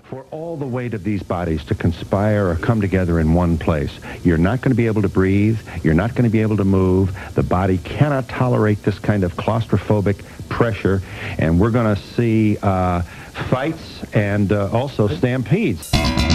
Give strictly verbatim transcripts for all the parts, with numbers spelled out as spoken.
For all the weight of these bodies to conspire or come together in one place, you're not going to be able to breathe, you're not going to be able to move, the body cannot tolerate this kind of claustrophobic pressure, and we're going to see uh, fights and uh, also stampedes.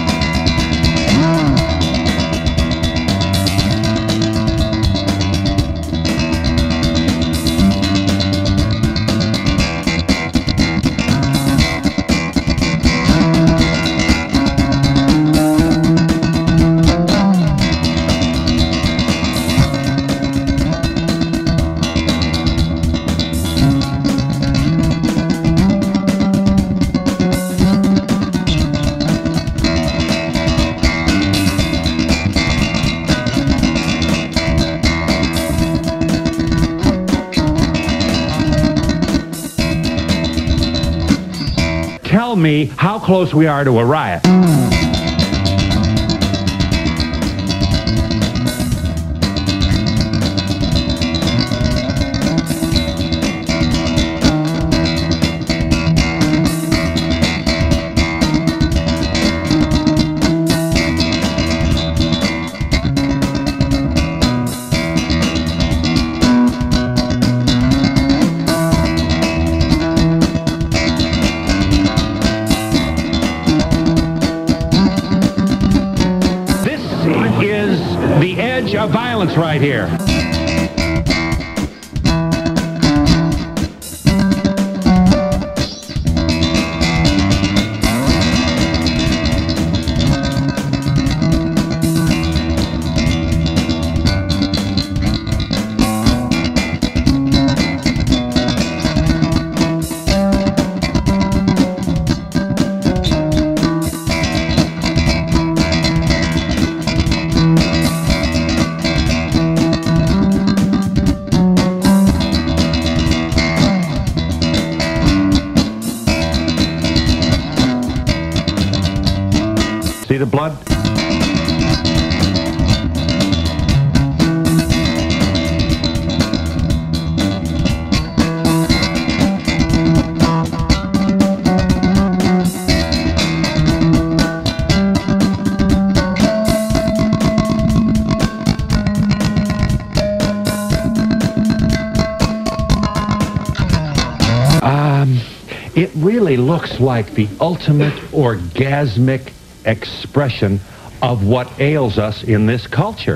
Tell me how close we are to a riot. Is the edge of violence right here. See the blood? Um, it really looks like the ultimate orgasmic expression of what ails us in this culture.